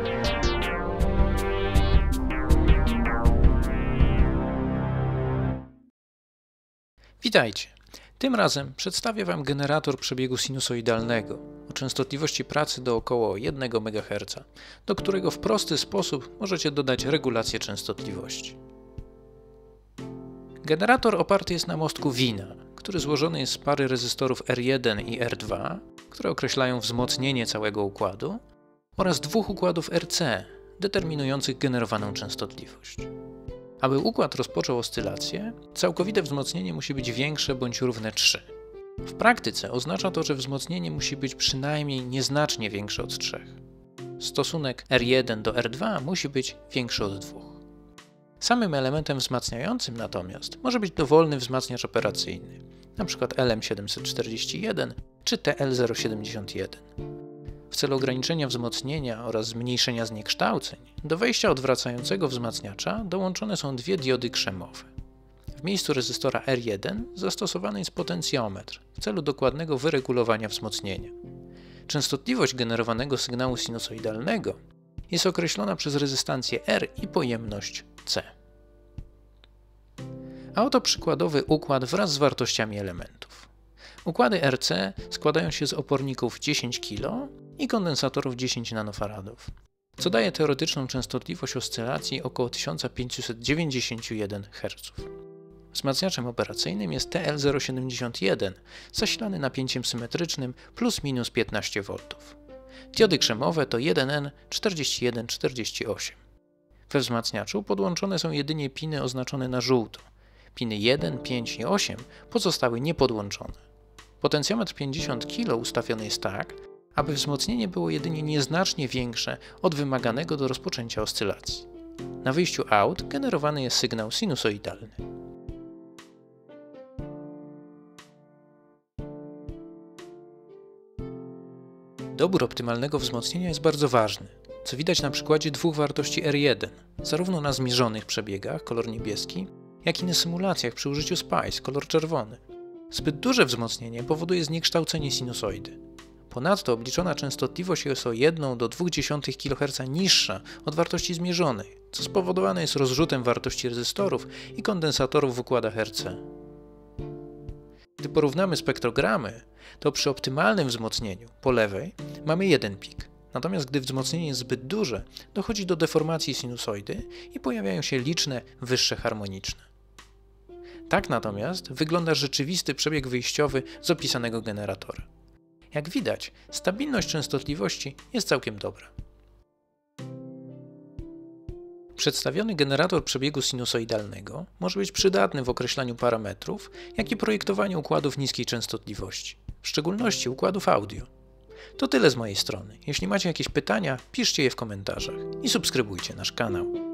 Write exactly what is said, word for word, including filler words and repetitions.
Witajcie! Tym razem przedstawię Wam generator przebiegu sinusoidalnego o częstotliwości pracy do około jednego megaherca, do którego w prosty sposób możecie dodać regulację częstotliwości. Generator oparty jest na mostku Wina, który złożony jest z pary rezystorów R jeden i R dwa, które określają wzmocnienie całego układu, oraz dwóch układów R C, determinujących generowaną częstotliwość. Aby układ rozpoczął oscylację, całkowite wzmocnienie musi być większe bądź równe trzy. W praktyce oznacza to, że wzmocnienie musi być przynajmniej nieznacznie większe od trzech. Stosunek R jeden do R dwa musi być większy od dwóch. Samym elementem wzmacniającym natomiast może być dowolny wzmacniacz operacyjny, np. L M siedemset czterdzieści jeden czy T L zero siedemdziesiąt jeden. W celu ograniczenia wzmocnienia oraz zmniejszenia zniekształceń, do wejścia odwracającego wzmacniacza dołączone są dwie diody krzemowe. W miejscu rezystora R jeden zastosowany jest potencjometr w celu dokładnego wyregulowania wzmocnienia. Częstotliwość generowanego sygnału sinusoidalnego jest określona przez rezystancję R i pojemność C. A oto przykładowy układ wraz z wartościami elementów. Układy R C składają się z oporników dziesięć kilo i kondensatorów dziesięć nanofaradów, co daje teoretyczną częstotliwość oscylacji około tysiąc pięćset dziewięćdziesiąt jeden herców. Wzmacniaczem operacyjnym jest T L zero siedemdziesiąt jeden, zasilany napięciem symetrycznym plus minus piętnaście woltów. Diody krzemowe to jeden N czterdzieści jeden czterdzieści osiem. We wzmacniaczu podłączone są jedynie piny oznaczone na żółto. Piny jeden, pięć i osiem pozostały niepodłączone. Potencjometr pięćdziesiąt kilo ustawiony jest tak, aby wzmocnienie było jedynie nieznacznie większe od wymaganego do rozpoczęcia oscylacji. Na wyjściu out generowany jest sygnał sinusoidalny. Dobór optymalnego wzmocnienia jest bardzo ważny, co widać na przykładzie dwóch wartości R jeden, zarówno na zmierzonych przebiegach, kolor niebieski, jak i na symulacjach przy użyciu SPICE, kolor czerwony. Zbyt duże wzmocnienie powoduje zniekształcenie sinusoidy. Ponadto obliczona częstotliwość jest o jeden do dwóch dziesiątych kiloherca niższa od wartości zmierzonej, co spowodowane jest rozrzutem wartości rezystorów i kondensatorów w układach R C. Gdy porównamy spektrogramy, to przy optymalnym wzmocnieniu po lewej mamy jeden pik, natomiast gdy wzmocnienie jest zbyt duże, dochodzi do deformacji sinusoidy i pojawiają się liczne wyższe harmoniczne. Tak natomiast wygląda rzeczywisty przebieg wyjściowy z opisanego generatora. Jak widać, stabilność częstotliwości jest całkiem dobra. Przedstawiony generator przebiegu sinusoidalnego może być przydatny w określaniu parametrów, jak i projektowaniu układów niskiej częstotliwości, w szczególności układów audio. To tyle z mojej strony. Jeśli macie jakieś pytania, piszcie je w komentarzach i subskrybujcie nasz kanał.